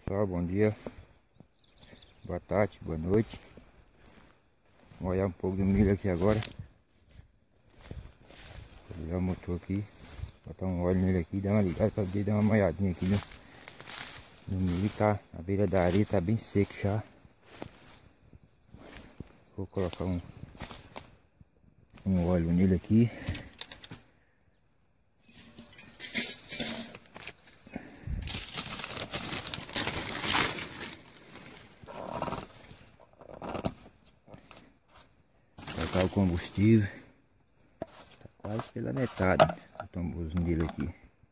Pessoal, bom dia, boa tarde, boa noite. Vou olhar um pouco do milho aqui agora. Vou ligar o motor aqui, botar um óleo nele aqui, dar uma ligada para poder dar uma molhadinha aqui no milho. Tá na beira da areia, tá bem seco já. Vou colocar um óleo nele aqui. Colocar o combustível. Tá quase pela metade o tamborzinho dele aqui.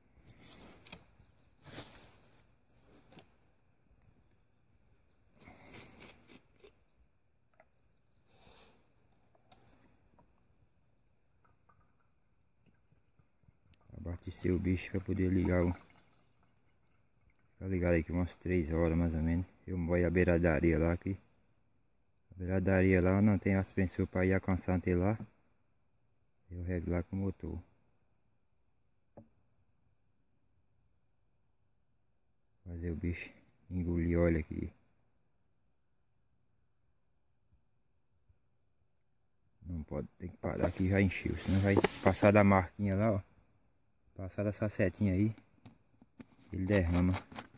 Abastecer o bicho para poder ligar o... Tá ligado aqui umas 3 horas mais ou menos. Eu vou à beira da areia lá aqui. A beira da areia lá não tem suspensor para ir alcançar até lá. Eu rego lá com o motor. Fazer o bicho engolir óleo aqui. Não pode, tem que parar aqui, já encheu. Senão vai passar da marquinha lá, ó. Passar dessa setinha aí, ele derrama.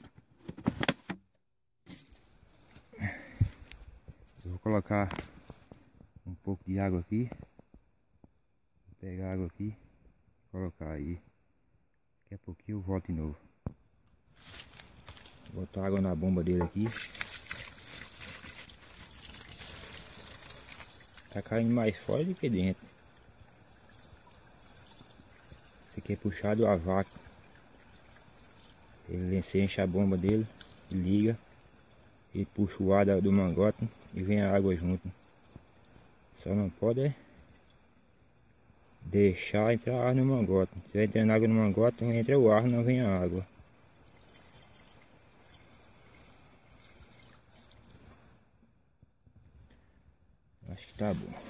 Eu vou colocar um pouco de água aqui. Vou pegar a água aqui, colocar aí. Daqui a pouquinho eu volto de novo. Vou botar água na bomba dele aqui. Tá caindo mais fora do que dentro. Esse aqui é puxado a vácuo. Ele enche a bomba dele, liga, e puxa o ar do mangote e vem a água junto. Só não pode deixar entrar ar no mangote. Se vai entrando água no mangote, entra o ar, não vem a água. Acho que tá bom.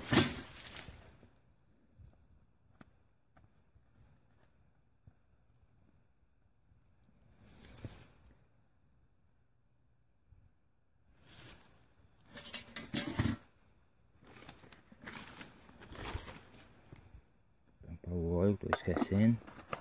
Tampar o óleo, tô esquecendo.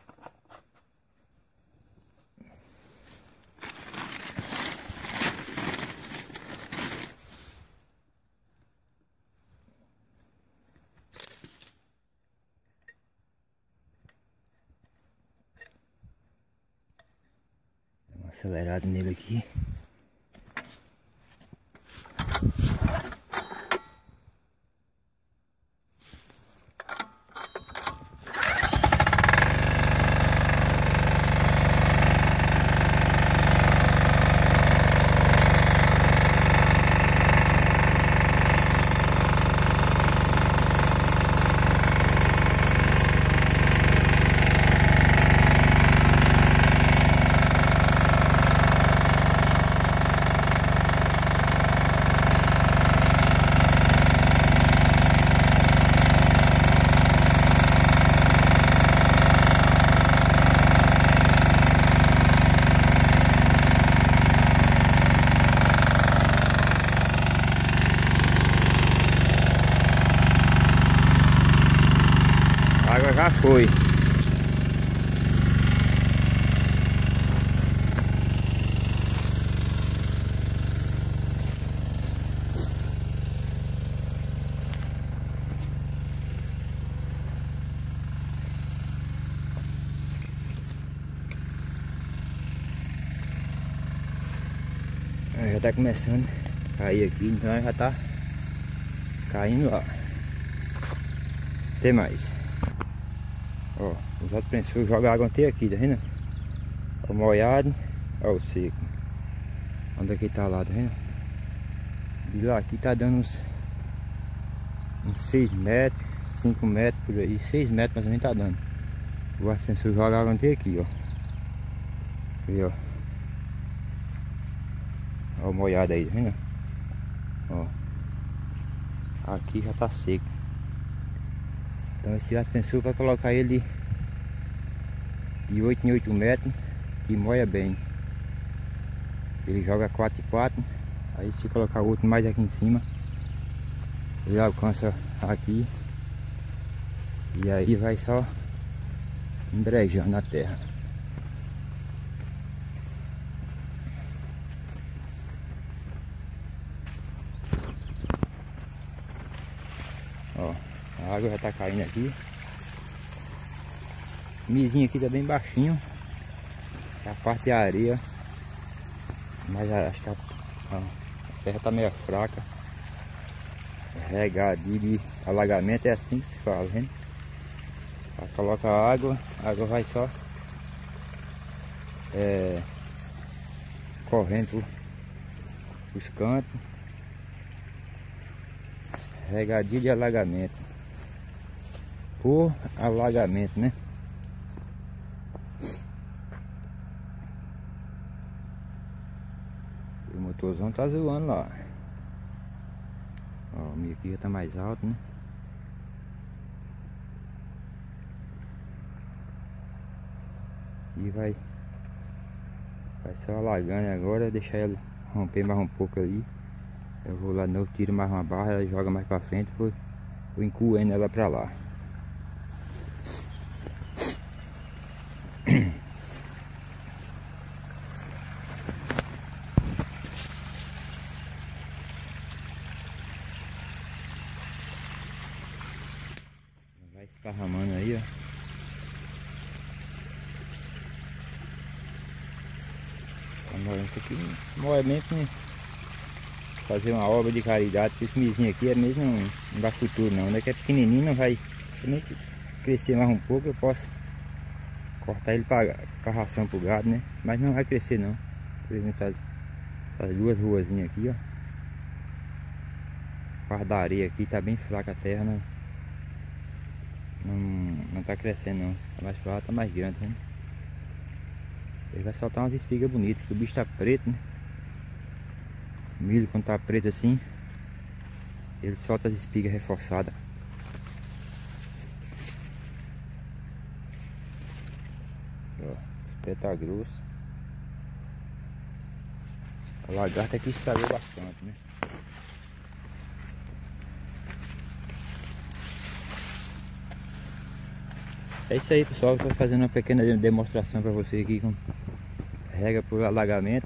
Acelerado nele aqui. A água já foi. Já tá começando a cair aqui, então já tá caindo lá. Tem mais. Ó, os outros prensores jogam água até aqui, tá vendo? Ó, molhado, ó o seco. Onde aqui tá lá, tá vendo? De lá aqui tá dando uns 6 metros, 5 metros por aí, 6 metros mais ou menos tá dando. O ascensor joga água até aqui, ó. Aqui, ó. Ó o molhado aí, tá vendo? Ó. Aqui já tá seco. Então esse aspersor vai colocar ele de 8 em 8 metros, que molha bem. Ele joga 4 e 4. Aí se colocar outro mais aqui em cima, ele alcança aqui. E aí vai só embrejar na terra. Ó, a água já tá caindo aqui. O mizinho aqui tá bem baixinho. A parte é areia. Mas acho que a terra tá meio fraca. Regadio de alagamento é assim que se fala, vendo? Coloca a água vai só correndo os cantos. Regadio de alagamento. Por alagamento, né? O motorzão tá zoando lá. Ó, o meu aqui já tá mais alto, né? E vai só alagando agora, deixar ela romper mais um pouco ali. Eu vou lá de novo, tiro mais uma barra, ela joga mais pra frente, vou encoendo ela pra lá. Vai esparramando aí, ó. Isso aqui, movimento, né? Fazer uma obra de caridade, porque esse mizinho aqui é mesmo, não dá futuro não, né? Que é pequenininho, não vai crescer mais um pouco, eu posso cortar ele para ração pro gado, né? Mas não vai crescer não. Por exemplo, as duas ruazinhas aqui, ó. A parte da areia aqui tá bem fraca a terra, não tá crescendo não. Tá mais fraca, tá mais grande, né? Ele vai soltar umas espigas bonitas, porque o bicho tá preto, né? O milho quando tá preto assim, ele solta as espigas reforçadas. Ó, o pé tá grosso. A lagarta aqui estragou bastante, né? É isso aí, pessoal. Estou fazendo uma pequena demonstração para vocês aqui com rega por alagamento.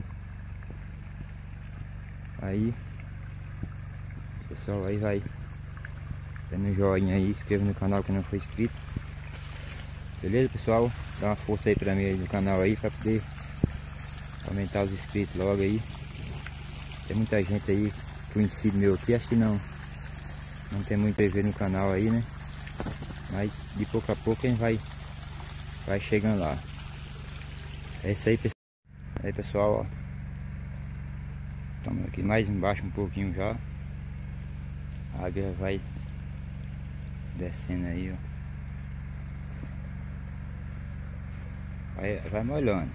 Aí, pessoal, aí vai dando um joinha aí, inscreva no canal que não foi inscrito. Beleza, pessoal? Dá uma força aí pra mim aí no canal aí, pra poder aumentar os inscritos logo aí. Tem muita gente aí conhecido meu aqui, acho que não tem muito a ver no canal aí, né? Mas de pouco a pouco a gente vai chegando lá. É isso aí, pessoal. Aí, pessoal, ó. Estamos aqui mais embaixo um pouquinho já. A água vai descendo aí, ó. Vai molhando.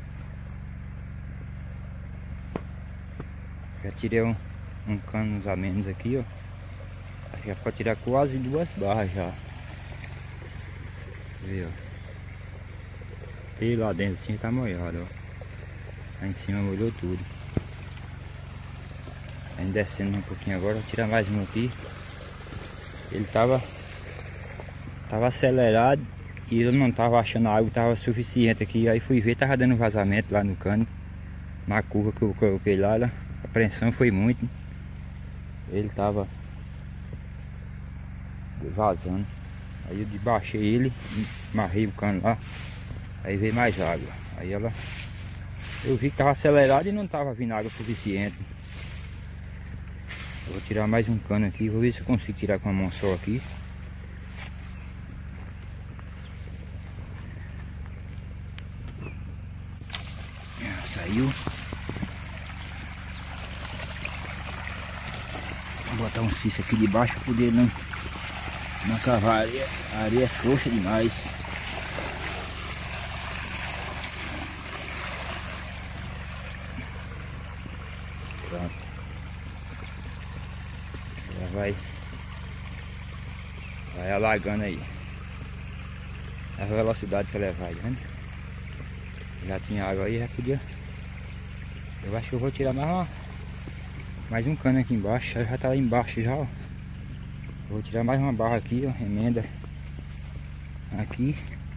Já tirei um cano a menos aqui, ó. Já pode tirar quase 2 barras já. Viu? E lá dentro assim tá molhado, ó. Lá em cima molhou tudo. Aí descendo um pouquinho agora, vou tirar mais um aqui. Ele tava acelerado e eu não tava achando a água tava suficiente aqui. Aí fui ver, tava dando vazamento lá no cano. Na curva que eu coloquei lá, a pressão foi muito. Ele tava vazando. Aí eu baixei ele, amarrei o cano lá. Aí veio mais água. Aí eu vi que tava acelerado e não tava vindo água suficiente. Eu vou tirar mais um cano aqui, vou ver se eu consigo tirar com a mão só aqui. Saiu. Vou botar um cisto aqui de baixo para poder não cavar areia. A areia é frouxa demais. Pronto. Já vai alagando aí. A velocidade que ela vai, né? Já tinha água aí, já podia Eu acho que eu vou tirar mais um cano aqui embaixo. Já tá lá embaixo já, ó. Vou tirar mais uma barra aqui, ó. Emenda aqui.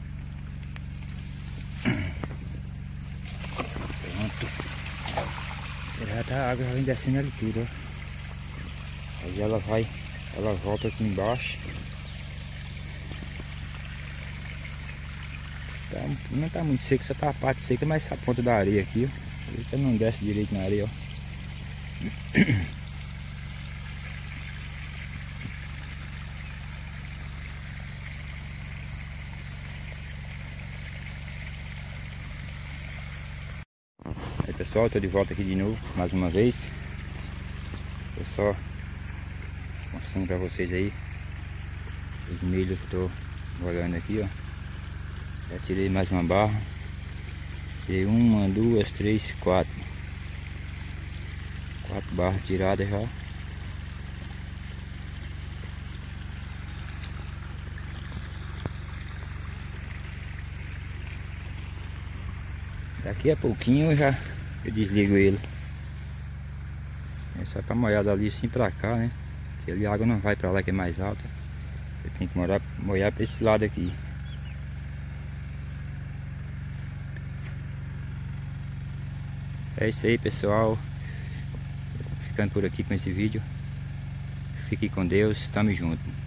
Pronto. Já tá, a água já vem descendo ali tudo, ó. Aí ela volta aqui embaixo. Não tá muito seco, só tá a parte seca, mas essa ponta da areia aqui, ó. Ele não desce direito na areia, ó. Aí pessoal, tô de volta aqui de novo, mais uma vez. Tô só mostrando pra vocês aí os milhos que eu tô molhando aqui, ó. Já tirei mais uma barra. Tirei uma, duas, três, quatro. 4 barras tiradas já. Daqui a pouquinho eu desligo ele. É só pra molhar ali assim pra cá, né? Porque ali a água não vai pra lá que é mais alta. Eu tenho que molhar pra esse lado aqui. É isso aí, pessoal. Ficando por aqui com esse vídeo. Fique com Deus, tamo junto.